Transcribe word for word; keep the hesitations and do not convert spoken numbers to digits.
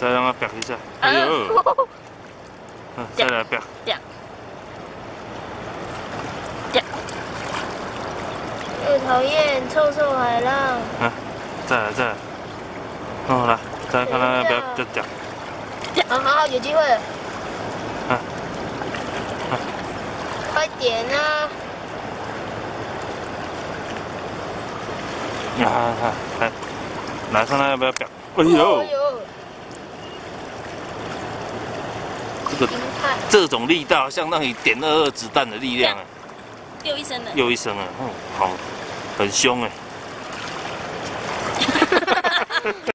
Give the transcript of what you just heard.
再让它啪一下。哎呦！嗯，再来啪。 啪。啪。 又讨厌臭臭海浪。 啊，再来再来。哦，来，再来看它要不要就讲。 好好好，有机会了。 啊。啊。 快点啊！ 啊，来，来看它要不要啪。哎呦！这个这种力道，相当于点二二子弹的力量啊！ 又一声了。 又一声了，嗯，好，很凶哎。